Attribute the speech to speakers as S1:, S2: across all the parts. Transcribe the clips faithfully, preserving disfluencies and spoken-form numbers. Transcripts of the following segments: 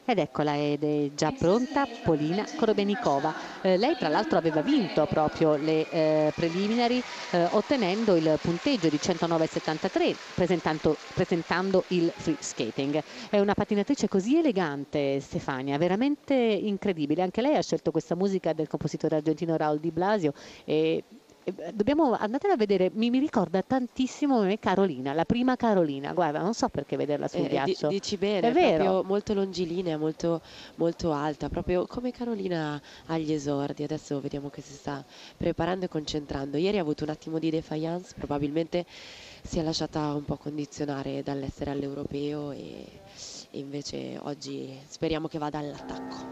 S1: Ed eccola, ed è già pronta Polina Korobenikova. Eh, lei tra l'altro aveva vinto proprio le eh, preliminari eh, ottenendo il punteggio di centonove virgola settantatré presentando, presentando il free skating. È una pattinatrice così elegante, Stefania, veramente incredibile. Anche lei ha scelto questa musica del compositore argentino Raul Di Blasio e dobbiamo andatela a vedere, mi, mi ricorda tantissimo me Carolina, la prima Carolina, guarda, non so perché vederla sul
S2: Eh, di-
S1: ghiaccio.
S2: dici
S1: È
S2: bene, è
S1: vero.
S2: proprio molto longilinea, molto, molto alta, proprio come Carolina agli esordi. Adesso vediamo che si sta preparando e concentrando. Ieri ha avuto un attimo di defiance, probabilmente si è lasciata un po' condizionare dall'essere all'europeo e, e invece oggi speriamo che vada all'attacco.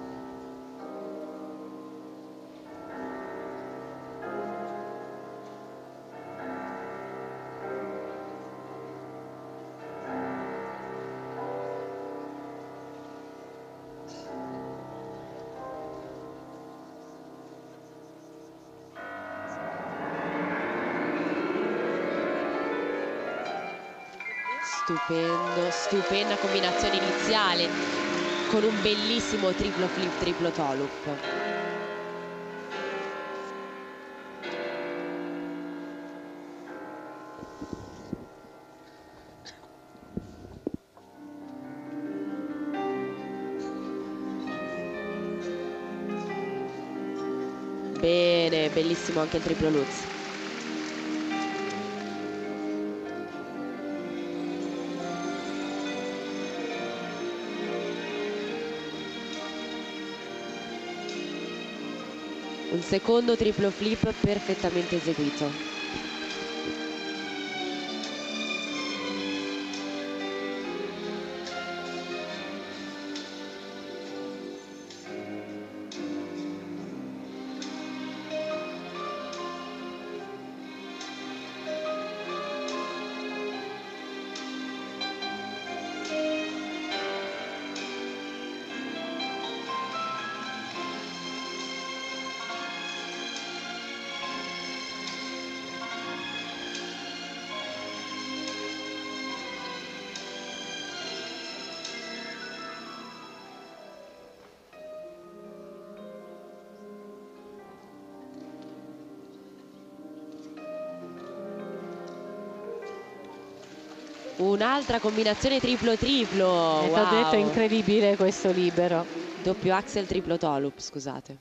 S2: Stupendo, stupenda combinazione iniziale con un bellissimo triplo flip, triplo toe loop. Bene, bellissimo anche il triplo lutz. Un secondo triplo flip perfettamente eseguito. Un'altra combinazione triplo triplo.
S1: E
S2: Wow.
S1: ti ho detto, incredibile questo libero.
S2: Doppio axel triplo toe loop, scusate.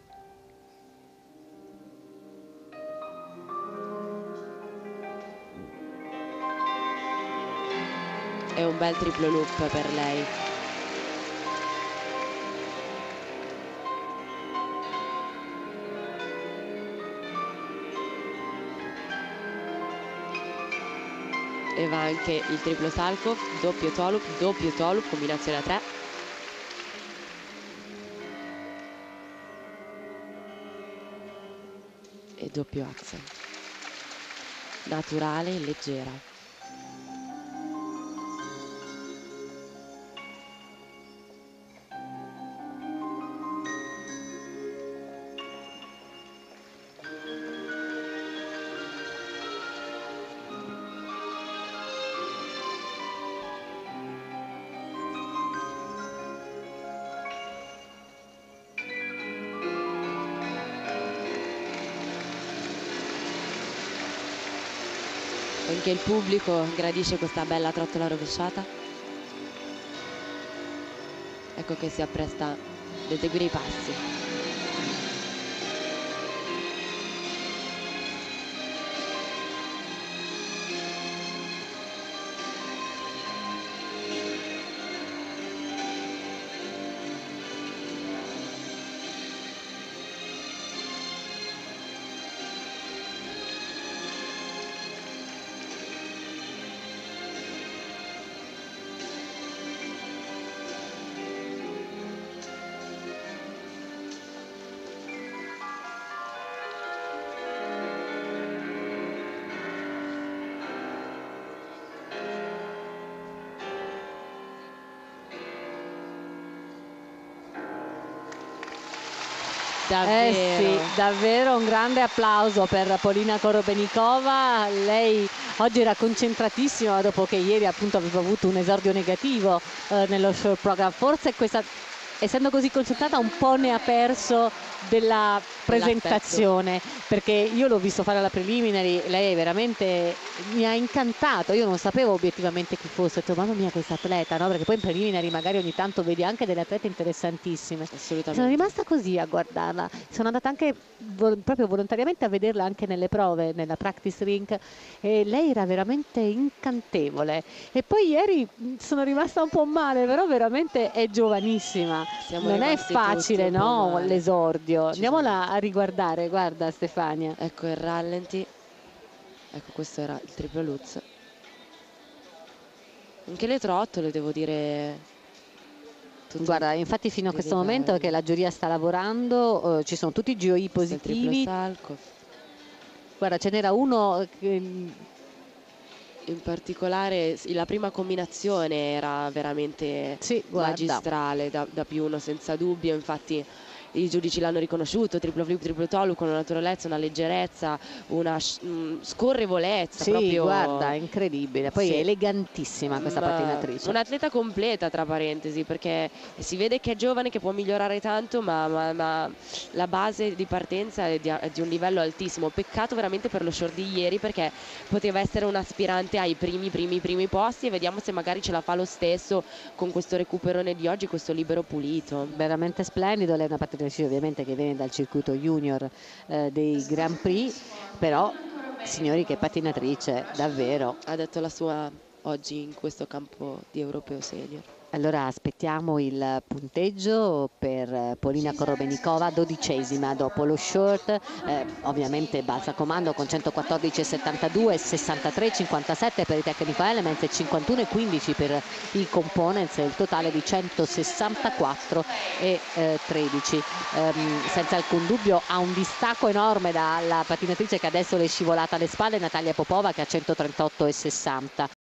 S2: È un bel triplo loop per lei. E va anche il triplo salco, doppio toe loop, doppio toe loop, combinazione a tre. E doppio axel. Naturale e leggera. Anche il pubblico gradisce questa bella trottola rovesciata. Ecco che si appresta ad eseguire i passi. Davvero.
S1: Eh sì, davvero un grande applauso per Polina Korobenikova. Lei oggi era concentratissima dopo che ieri appunto aveva avuto un esordio negativo eh, nello short program. Forse questa, essendo così concentrata, un po' ne ha perso della presentazione, perché io l'ho visto fare alla preliminary, lei veramente mi ha incantato, io non sapevo obiettivamente chi fosse, ho detto mamma mia questa atleta, no? Perché poi in preliminary magari ogni tanto vedi anche delle atlete interessantissime.
S2: Assolutamente.
S1: Sono rimasta così a guardarla, sono andata anche vol proprio volontariamente a vederla anche nelle prove, nella practice rink, e lei era veramente incantevole. E poi ieri sono rimasta un po' male, però veramente è giovanissima.
S2: Siamo
S1: Non è facile, no, l'esordio. Andiamola a riguardare, guarda Stefania.
S2: Ecco il rallenti, ecco questo era il triplo Lutz. Anche le trottole, devo dire.
S1: Guarda, infatti fino a questo momento che la giuria sta lavorando, eh, ci sono tutti i G O I positivi. Guarda, ce n'era uno che...
S2: in particolare la prima combinazione era veramente
S1: sì,
S2: magistrale, da, da più uno senza dubbio. Infatti i giudici l'hanno riconosciuto, triplo flip, triplo tolu, con una naturalezza, una leggerezza, una mh, scorrevolezza.
S1: Sì,
S2: proprio...
S1: guarda, incredibile. Poi
S2: sì.
S1: È elegantissima questa
S2: Ma
S1: pattinatrice.
S2: Un'atleta completa, tra parentesi, perché si vede che è giovane, che può migliorare tanto, ma, ma, ma la base di partenza è di, è di un livello altissimo. Peccato veramente per lo short di ieri, perché poteva essere un aspirante ai primi, primi, primi posti, e vediamo se magari ce la fa lo stesso con questo recuperone di oggi, questo libero pulito.
S1: Veramente splendido, lei è una pattinatrice ovviamente che viene dal circuito junior eh, dei Grand Prix, però signori che pattinatrice, davvero.
S2: Ha detto la sua oggi in questo campo di europeo senior.
S1: Allora aspettiamo il punteggio per Polina Korobenikova, dodicesima dopo lo short, eh, ovviamente balza a comando con centoquattordici virgola settantadue, sessantatré virgola cinquantasette per i technical elements e cinquantuno virgola quindici per i components, il totale di centosessantaquattro virgola tredici. Um, senza alcun dubbio ha un distacco enorme dalla pattinatrice che adesso le è scivolata alle spalle, Natalia Popova, che ha centotrentotto virgola sessanta.